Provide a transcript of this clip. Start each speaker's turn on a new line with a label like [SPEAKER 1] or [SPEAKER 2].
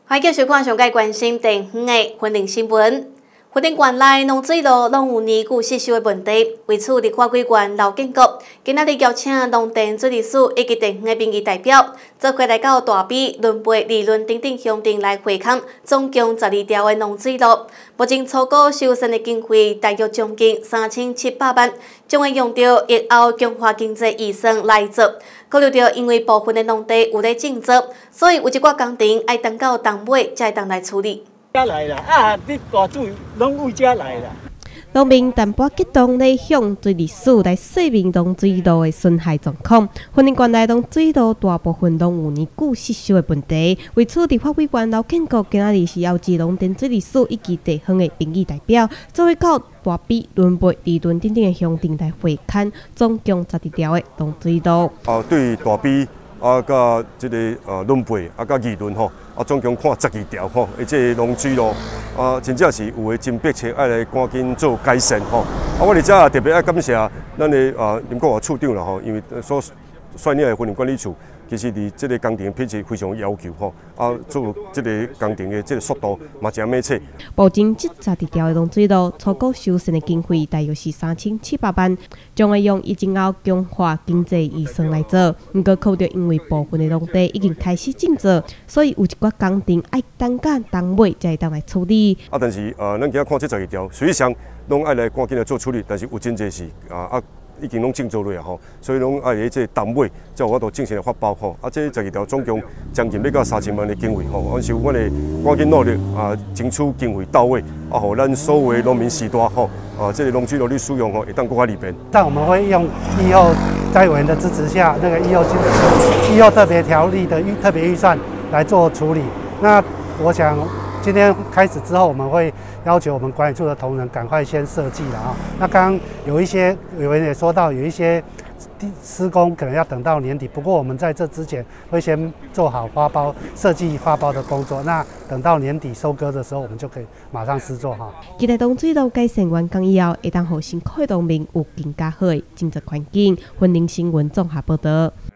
[SPEAKER 1] 欢迎继续看上界关心第5个婚龄新闻。婚龄县内农水路拢有年久失修的问题，为此立法委员刘建国今仔日邀请农电水利署以及第5个民意代表，做伙来到大比、仑背、利润等等乡镇来会勘，总共12条的农水路。目前初步修缮的经费大约将近3700万，将会用到疫后强化经济预算来做。考虑到因为部分的农地有咧种植，所以有一寡工程要等到冬尾才会当来处理。
[SPEAKER 2] 来啦！啊，你大水拢为遮来啦。
[SPEAKER 3] 农民淡薄激动地向水利署来说明农水路的损害状况。婚龄县内农水路大部分拢有年久失修的问题，为此立法委员刘建国今仔日是邀集农电水利署以及地方的民意代表，做伙到大比、仑背、利润等等的乡镇来会勘，总共12条的农水路。
[SPEAKER 4] 对大比甲这个仑背甲利润吼。总共看12条吼，而且农水路真正是有诶真迫切，爱来赶紧做改善吼。我伫遮也特别爱感谢咱的林国华处长啦吼，因为所率领的婚姻管理处，其实伫这个工程品质非常要求吼，做这个工程的这个速度嘛真密切。
[SPEAKER 3] 目前这12条的农水路初步修缮的经费大约是3700万，将会用疫情后强化经济预算来做。不过考虑到因为部分的农地已经开始种植，所以有一寡工程要等到冬尾才会当来处理。
[SPEAKER 4] 但是咱今仔看这12条，实际上拢爱来赶紧来做处理，但是有真侪是已经拢种做落啊吼，所以拢爱喺这冬尾才有法度正式来发包吼。这12条总共将近要到3000万的经费吼，阮是阮会赶紧努力争取经费到位，互咱所有的农民时代吼，这个农水路的使用吼会当更加利便。
[SPEAKER 5] 但我们会用疫后在委员的支持下，那个疫后特别条例的特别预算来做处理。那我想今天开始之后，我们会要求我们管理处的同仁赶快先设计了啊。那刚刚有一些委员也说到，有一些施工可能要等到年底，不过我们在这之前会先做好发包设计发包的工作。那等到年底收割的时候，我们就可以马上施作哈。
[SPEAKER 3] 期待农水路改善完工以后，会当让辛苦的农民有更加好的种植环境。婚龄新闻综合报道。